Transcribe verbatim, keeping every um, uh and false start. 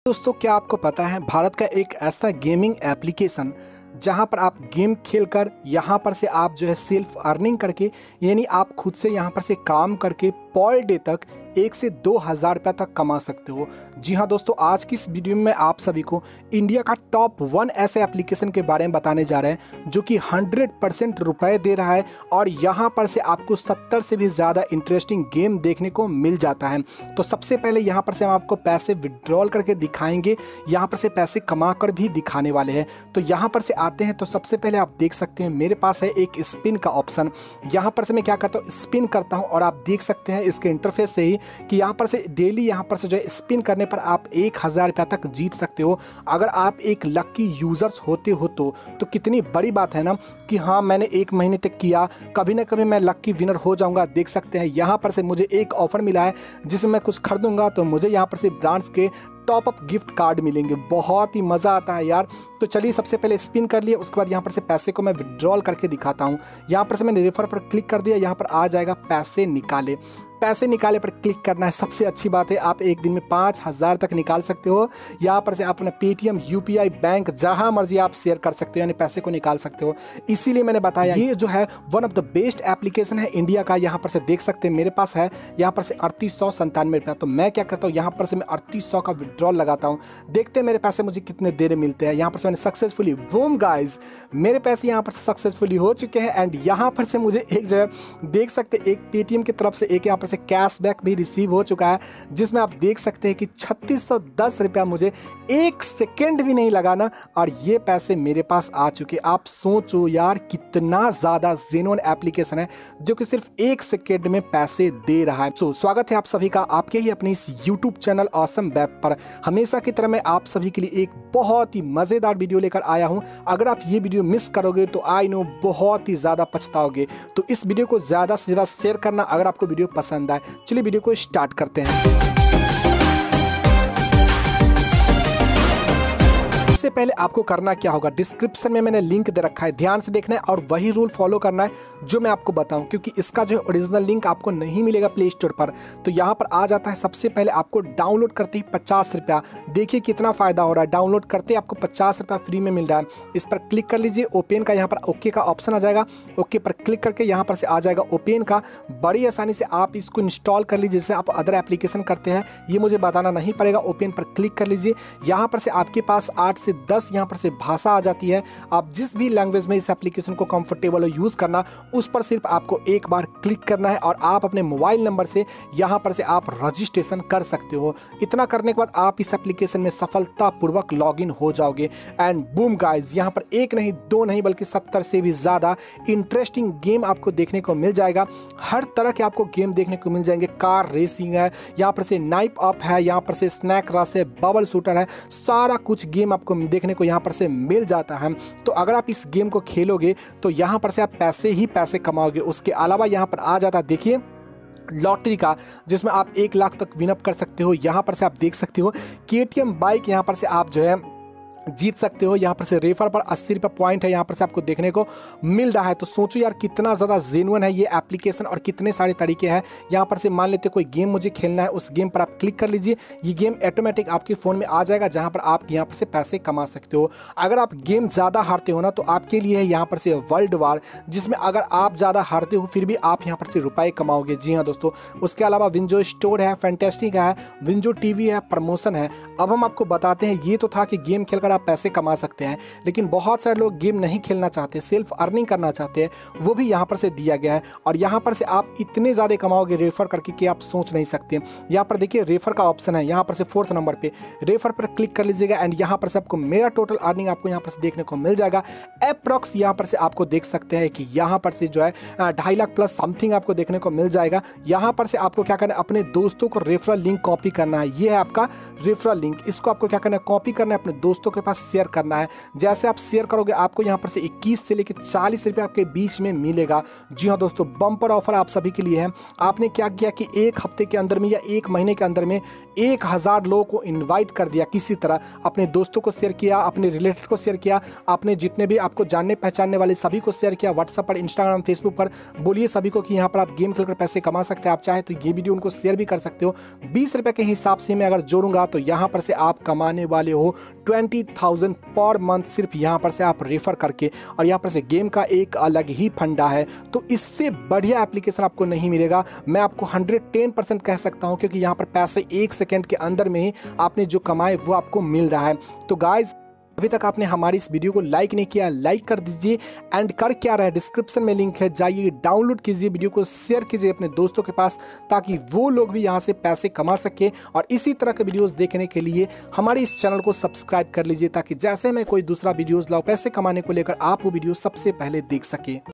दोस्तों, क्या आपको पता है भारत का एक ऐसा गेमिंग एप्लीकेशन जहां पर आप गेम खेलकर यहां पर से आप जो है सेल्फ अर्निंग करके, यानी आप खुद से यहां पर से काम करके पर डे तक एक से दो हज़ार रुपये तक कमा सकते हो। जी हाँ दोस्तों, आज की इस वीडियो में आप सभी को इंडिया का टॉप वन ऐसे एप्लीकेशन के बारे में बताने जा रहे हैं जो कि हंड्रेड परसेंट रुपये दे रहा है और यहाँ पर से आपको सत्तर से भी ज़्यादा इंटरेस्टिंग गेम देखने को मिल जाता है। तो सबसे पहले यहाँ पर से हम आपको पैसे विड्रॉल करके दिखाएंगे, यहाँ पर से पैसे कमा कर भी दिखाने वाले हैं। तो यहाँ पर से आते हैं तो सबसे पहले आप देख सकते हैं मेरे पास है एक स्पिन का ऑप्शन। यहाँ पर से मैं क्या करता हूँ, स्पिन करता हूँ और आप देख सकते हैं इसके इंटरफेस से ही कि यहाँ पर से डेली यहाँ पर से जो है स्पिन करने पर आप एक हज़ार रुपया तक जीत सकते हो। अगर आप एक लकी यूजर्स होते हो तो तो कितनी बड़ी बात है ना कि हाँ, मैंने एक महीने तक किया, कभी ना कभी मैं लकी विनर हो जाऊंगा। देख सकते हैं यहाँ पर से मुझे एक ऑफर मिला है जिसमें मैं कुछ खरीदूंगा तो मुझे यहाँ पर से ब्रांड्स के टॉप अप गिफ्ट कार्ड मिलेंगे। बहुत ही मज़ा आता है यार। तो चलिए सबसे पहले स्पिन कर लिए, उसके बाद यहाँ पर से पैसे को मैं विड्रॉल करके दिखाता हूँ। यहाँ पर से मैंने रेफर पर क्लिक कर दिया, यहाँ पर आ जाएगा पैसे निकाले। पैसे निकाले पर क्लिक करना है। सबसे अच्छी बात है आप एक दिन में पाँच हज़ार तक निकाल सकते हो। यहाँ पर से आप अपना पेटीएम, यूपीआई, बैंक जहाँ मर्जी आप शेयर कर सकते हो, यानी पैसे को निकाल सकते हो। इसीलिए मैंने बताया ये जो है one of the best application है इंडिया का। यहाँ पर से देख सकते हैं मेरे पास है यहाँ पर से अड़तीस सौ संतानवे रुपया। तो मैं क्या करता हूँ, यहाँ पर से मैं अड़तीस सौ का विड्रॉल लगाता हूँ। देखते हैं मेरे पैसे मुझे कितने देर में मिलते हैं। यहाँ पर से मैंने सक्सेसफुली बूम गाइज मेरे पैसे यहाँ पर सक्सेसफुली हो चुके हैं। एंड यहाँ पर से मुझे एक जो है देख सकते हैं एक पेटीएम की तरफ से एक यहाँ पर से कैशबैक भी रिसीव हो चुका है, जिसमें आप देख सकते हैं कि छत्तीस सौ दस रुपया मुझे एक सेकेंड भी नहीं लगाना और ये पैसे मेरे पास आ चुके। आप सोचो यार कितना ज़्यादा जेन्युइन एप्लीकेशन है जो कि सिर्फ एक सेकेंड में पैसे दे रहा है। सो स्वागत है आप सभी का आपके ही अपने इस यूट्यूब चैनल ऑसम वेब पर। हमेशा की तरह मैं आप सभी के लिए एक बहुत ही मज़ेदार वीडियो लेकर आया हूँ। अगर आप ये वीडियो मिस करोगे तो आई नो बहुत ही ज़्यादा पछताओगे। तो इस वीडियो को ज़्यादा से ज़्यादा शेयर करना अगर आपको वीडियो पसंद आए। चलिए वीडियो को स्टार्ट करते हैं। सबसे पहले आपको करना क्या होगा, डिस्क्रिप्शन में मैंने लिंक दे रखा है, ध्यान से देखना है और वही रूल फॉलो करना है जो मैं आपको बताऊं, क्योंकि इसका जो है ओरिजिनल लिंक आपको नहीं मिलेगा प्ले स्टोर पर। तो यहाँ पर आ जाता है सबसे पहले आपको डाउनलोड करते ही पचास रुपया। देखिए कितना फायदा हो रहा है, डाउनलोड करते ही आपको पचास रुपया फ्री में मिल रहा है। इस पर क्लिक कर लीजिए, ओपन का यहाँ पर ओके का ऑप्शन आ जाएगा। ओके पर क्लिक करके यहाँ पर से आ जाएगा ओपन का। बड़ी आसानी से आप इसको इंस्टॉल कर लीजिए जैसे आप अदर एप्लीकेशन करते हैं, ये मुझे बताना नहीं पड़ेगा। ओपन पर क्लिक कर लीजिए। यहाँ पर से आपके पास आठ से दस यहाँ पर से भाषा आ जाती है। आप जिस भी लैंग्वेज में इस एप्लीकेशन को कंफर्टेबल हो यूज करना, उस पर सिर्फ आपको एक बार क्लिक करना है और आप अपने मोबाइल नंबर से यहाँ पर से आप रजिस्ट्रेशन कर सकते हो। इतना करने के बाद आप इस एप्लीकेशन में सफलतापूर्वक लॉगिन हो जाओगे। एंड बूम गाइज, यहाँ पर एक नहीं दो नहीं बल्कि सत्तर से भी ज्यादा इंटरेस्टिंग गेम आपको देखने को मिल जाएगा। हर तरह के आपको गेम देखने को मिल जाएंगे। कार रेसिंग है, यहाँ पर से नाइप अप है, यहाँ पर से स्नैक रश है, बबल शूटर है, सारा कुछ गेम आपको देखने को यहाँ पर से मिल जाता है। तो अगर आप इस गेम को खेलोगे तो यहाँ पर से आप पैसे ही पैसे कमाओगे। उसके अलावा यहाँ पर आ जाता है देखिए लॉटरी का, जिसमें आप एक लाख तक विन अप कर सकते हो। यहाँ पर से आप देख सकते हो केटीएम बाइक यहाँ पर से आप जो है जीत सकते हो। यहाँ पर से रेफर पर अस्सी रुपये पॉइंट है यहाँ पर से आपको देखने को मिल रहा है। तो सोचो यार कितना ज़्यादा जेन्युइन है ये एप्लीकेशन और कितने सारे तरीके हैं। यहाँ पर से मान लेते कोई गेम मुझे खेलना है, उस गेम पर आप क्लिक कर लीजिए, ये गेम ऑटोमेटिक आपके फ़ोन में आ जाएगा जहाँ पर आप यहाँ पर से पैसे कमा सकते हो। अगर आप गेम ज़्यादा हारते हो ना तो आपके लिए है यहाँ पर से वर्ल्ड वार, जिसमें अगर आप ज़्यादा हारते हो फिर भी आप यहाँ पर से रुपये कमाओगे। जी हाँ दोस्तों, उसके अलावा विंजो स्टोर है, फैंटेस्टिक है, विंजो टीवी है, प्रमोशन है। अब हम आपको बताते हैं, ये तो था कि गेम खेलकर आप पैसे कमा सकते हैं, लेकिन बहुत सारे लोग गेम नहीं खेलना चाहते, सिर्फ अर्निंग करना चाहते हैं, वो भी यहाँ पर से दिया गया है। और यहाँ पर से आप इतने ज़्यादा कमाओगे रेफर करके कि आप सोच नहीं सकते। यहाँ पर देखिए रेफर का ऑप्शन है, यहाँ पर से फोर्थ नंबर पे रेफर पर क्लिक कर लीजिएगा एंड यहाँ पर से आपको मेरा टोटल अर्निंग आपको यहाँ पर से देखने को मिल जाएगा। अप्रॉक्स यहाँ पर से आपको देख सकते हैं कि यहाँ पर से जो है ढाई लाख प्लस समथिंग आपको देखने को मिल जाएगा। यहाँ पर से आपको क्या करना है, अपने दोस्तों को रेफरल लिंक कॉपी करना है। ये है आपका रेफरल लिंक, इसको आपको क्या करना है, कॉपी करना है, अपने दोस्तों के के पास शेयर करना है। जैसे आप शेयर करोगे आपको यहाँ पर से इक्कीस से लेकर चालीस रुपये आपके बीच में मिलेगा। जी हाँ दोस्तों, बम्पर ऑफर आप सभी के लिए है। आपने क्या किया कि एक हफ्ते के अंदर में या एक महीने के अंदर में एक हज़ार लोगों को इन्वाइट कर दिया, किसी तरह अपने दोस्तों को शेयर किया, अपने रिलेटेड को शेयर किया, आपने जितने भी आपको जानने पहचानने वाले सभी को शेयर किया, व्हाट्सएप पर, इंस्टाग्राम, फेसबुक पर। बोलिए सभी को कि यहाँ पर आप गेम खेलकर पैसे कमा सकते हैं। आप चाहे तो ये वीडियो उनको शेयर भी कर सकते हो। बीस रुपए के हिसाब से मैं अगर जोड़ूंगा तो यहाँ पर से आप कमाने वाले हो ट्वेंटी थाउजेंड पर मंथ, सिर्फ यहाँ पर से आप रेफर करके। और यहाँ पर से गेम का एक अलग ही फंडा है, तो इससे बढ़िया एप्लीकेशन आपको नहीं मिलेगा। मैं आपको हंड्रेड टेन परसेंट कह सकता हूँ, क्योंकि यहाँ पर पैसे एक सेकेंड के अंदर में ही आपने जो कमाए वो आपको मिल रहा है। तो गाइज, अभी तक आपने हमारी इस वीडियो को लाइक नहीं किया, लाइक कर दीजिए। एंड कर क्या रहा है, डिस्क्रिप्शन में लिंक है, जाइए डाउनलोड कीजिए, वीडियो को शेयर कीजिए अपने दोस्तों के पास, ताकि वो लोग भी यहाँ से पैसे कमा सके। और इसी तरह के वीडियोस देखने के लिए हमारे इस चैनल को सब्सक्राइब कर लीजिए, ताकि जैसे मैं कोई दूसरा वीडियोस लाऊं पैसे कमाने को लेकर, आप वो वीडियो सबसे पहले देख सके।